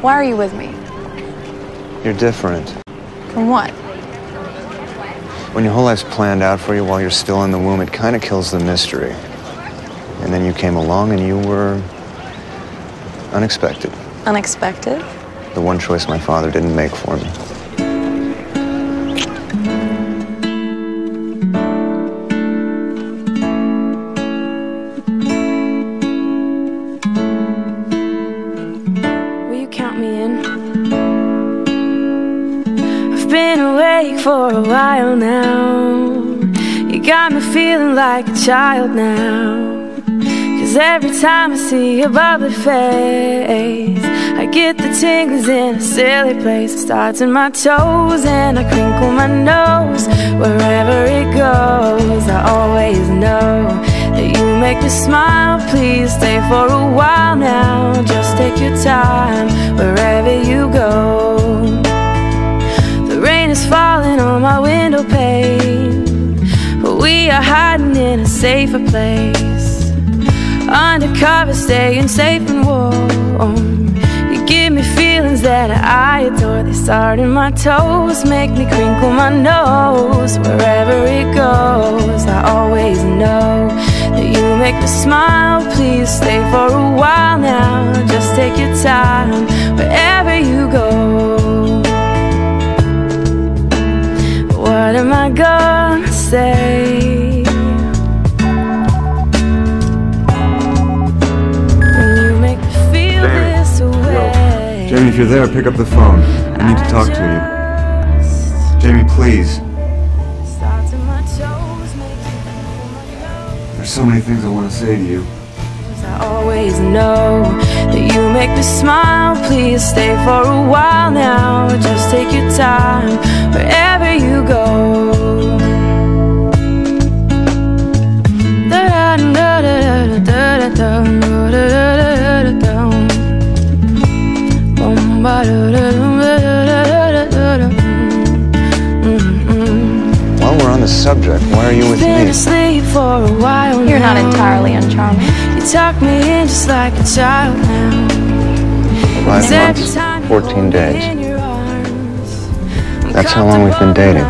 Why are you with me? You're different. From what? When your whole life's planned out for you while you're still in the womb, it kind of kills the mystery. And then you came along and you were unexpected. Unexpected? The one choice my father didn't make for me. Will you count me in? I've been awake for a while now. You got me feeling like a child now. 'Cause every time I see your bubbly face, I get the tingles in a silly place. It starts in my toes and I crinkle my nose. Wherever it goes, I always know that you make me smile. Please stay for a while now. Just take your time wherever you go. The rain is falling on my window pane, but we are hiding in a safer place. Undercover, staying safe and warm. You give me feelings that I adore. They start in my toes, make me crinkle my nose. Wherever it goes, I always know that you make me smile. Please stay for a while now. Just take your time wherever you go. What am I gonna say? Jamie, if you're there, pick up the phone. I need to talk to you. Jamie, please. There's so many things I want to say to you. I always know that you make me smile. Please stay for a while now. Just take your time wherever you go. While we're on the subject, why are you with me? Been asleep for a while now. You're not entirely uncharming. You tuck me in just like a child now. 5 months, 14 days. That's how long we've been dating.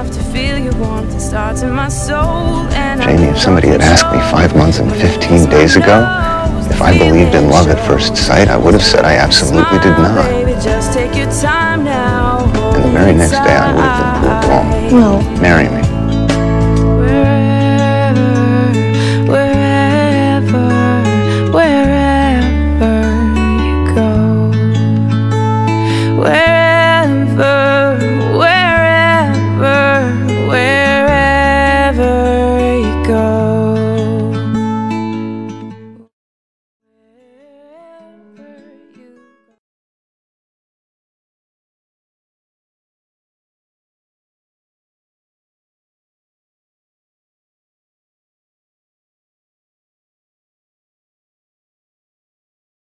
Jamie, if somebody had asked me 5 months and 15 days ago if I believed in love at first sight, I would have said I absolutely did not. And the very next day I would have been proved wrong. Will. Marry me.